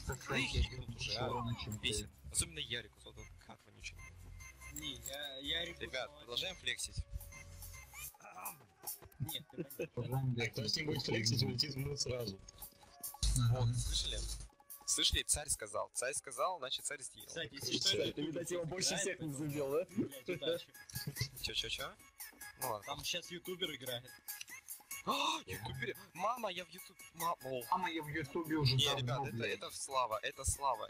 Кстати, Тут уже, бесит. Особенно Ярику, вот он как вонючий. Не, я Ребят, продолжаем флексить. Нет, ты понятно. А кто с ним будет флексить, улетит в мут сразу. Вот, слышали? Слышали, царь сказал, значит царь сделал. Кстати, если что, это Ты, видать, его больше играет, всех не поэтому, забил, да? блядь, удачи. Чё? Ну ладно. Там сейчас ютубер играет. Ютубер. Мама, я в ютуб. Мама, я в ютубе уже Не, давно, ребят, блядь. это слава, это Я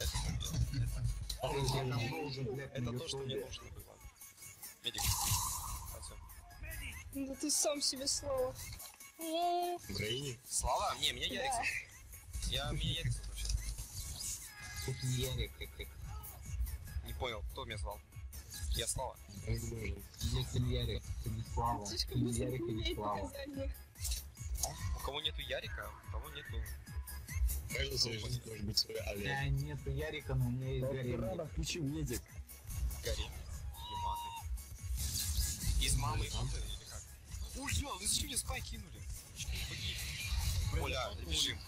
давно уже, блядь, на это то, что мне ютубе. нужно было. Медик. Да ты сам себе слава. В Украине? Слава? Не, меня Ярик зовут. Меня Ярик зовут вообще. Тут не Ярик, как. Не понял, кто меня звал? Я Слава. Если не Ярик, то не Слава. Слишком Не быстро Ярик и не меняет Слава. показания. У кого нету Ярика, у кого нету Каждый свой жизнь может быть свой Олег. Нету Ярика, но у меня есть Гарри. Рано включил медик. Гарри. Ематы. Из мамы или как? Ой, я, вы зачем мне спай кинули? Погиб. Оля, бежим.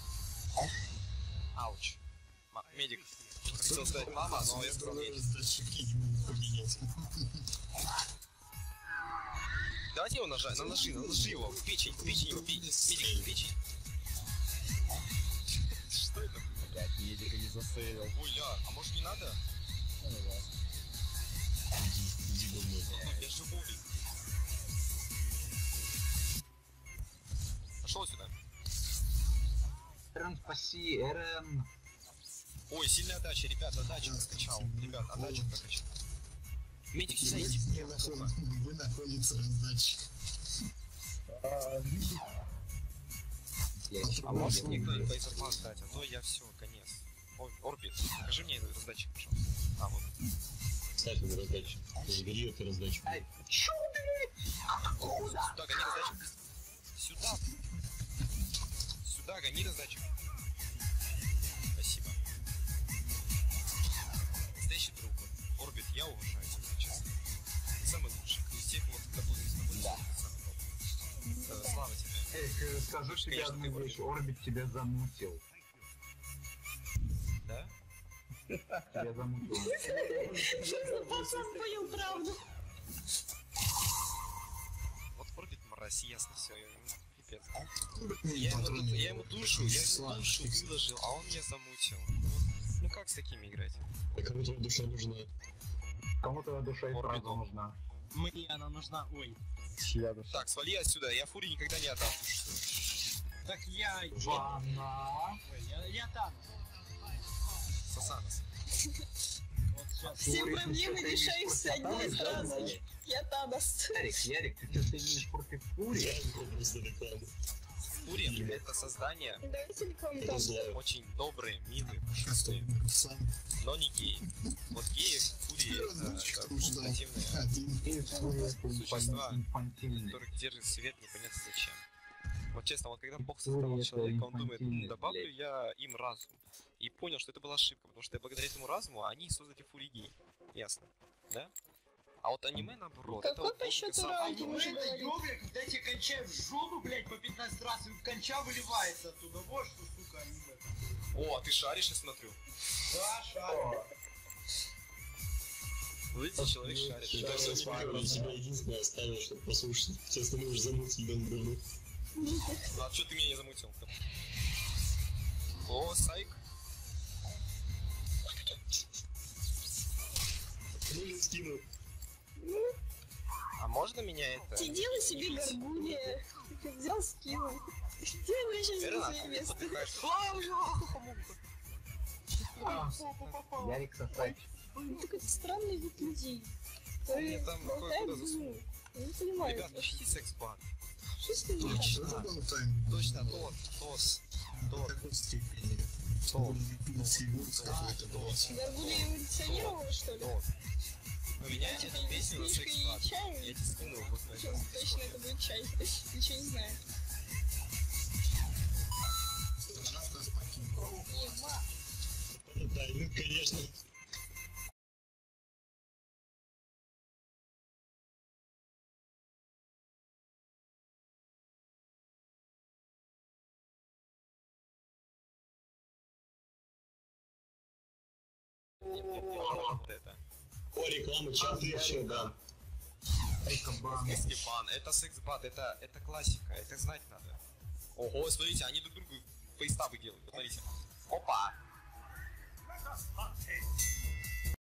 Ауч. Медик. Хотел сказать мама, но я сказал медик. Давайте его нажать, на ножи его, в печень его, медик, в печень. Что это? Блять, медика не засейвил. Ой, ля, а может не надо? Я живой. Пошел сюда. Эрен, спаси, Эрен. Ой, сильная отдача, ребят, отдача прокачал. Ребят, отдача прокачал. Медик, сюда иди. Вы находится раздатчик. А может мне кто-нибудь из вас дать, а то я все, конец. Орбит, покажи мне этот раздатчик, пожалуйста. А, вот. Ставь на раздачу. Забери эту раздачу. Чё, блядь? Сюда, гони раздатчик. Сюда, гони раздатчик. Спасибо. Настоящий друг. Орбит, я уважаю тебя, честно. Ты самый лучший. Из тех, вот, кто здесь находится, ты самый топ. Слава тебе. Эх, скажу тебе Конечно, одну ты вещь. Орбит тебя замутил. Да? Тебя замутил. Пацан понял правду. Вот Орбит мразь, ясно все. Пипец. Я ему душу выложил, а он меня замутил. Ну как с такими играть? А кому твоя душа нужна? Кому твоя душа и Орбиту. правда нужна? Мне она нужна. Ой. Чья душа? Так, свали отсюда, я фури никогда не отдам. Так я... Ванна. Ой, я там. Сасанас. Вот сейчас. Все Фури, проблемы ты решаются имеешь одним против сразу. Таноса? Я Танос. Ярик, ты что-то имеешь против Фури? Фури — это создание Давайте рекламу там. очень добрые, милые, пушистые, но не геи. Вот геи, фури — это противные существа, Инфантильный. которых держит свет непонятно зачем. Вот честно, вот когда Бог Фури создавал это человека, он думает, инфантильный, добавлю блядь. я им разум. И понял, что это была ошибка, потому что благодаря этому разуму они создали фури геи. Ясно? Да? А вот аниме наоборот. это Какой вот по Бог счету сам- ранг уже Это говорит? ёбля, когда тебе кончают в жопу, блядь, по 15 раз, и конча выливается оттуда. Вот что, сука, они в этом. О, ты шаришь, я смотрю. Да, шарик. Видите, человек шарит. Я Это всё не берёт. тебя единственное оставил, чтобы послушать. Все остальные уже замутили на говно. А что ты меня не замутил? О, сайк. Ну, скину. А можно меня это... Ты делай себе горгулья. Взял скилл. Делай меня сейчас на Эрна, свое место. подыхаешь. Ярик Сосач. Такой странный вид людей. Мне там Болтает кое-куда засунул. Я не понимаю. Ребят, ищите секс-бан. Что с ним? Точно, тос. Горгулья эволюционировала, что ли? Поменяйте эту песню на Книжка и секс-бан. чай? Я тебе скину вот на Чё, точно это будет чай. Ничего не знаю. Ема. Да, ну, конечно. Вот это. О, реклама, чат еще, да. В смысле бан? Это секс-бан, это классика, это знать надо. Ого, смотрите, они друг другу фейстабы делают, смотрите. Опа!